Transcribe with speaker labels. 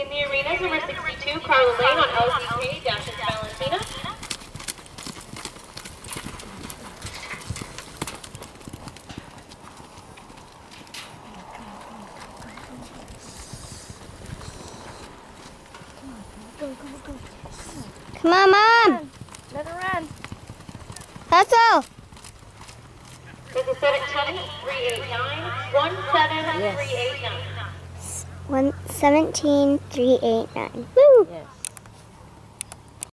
Speaker 1: In the arena is number 62, Carla Lane on LZK, Dashes Valentina.
Speaker 2: Come on, Mom!
Speaker 3: Let her run.
Speaker 2: Hustle!
Speaker 1: This is 17,389, 17389.
Speaker 2: 17,389. Woo!
Speaker 3: Yes.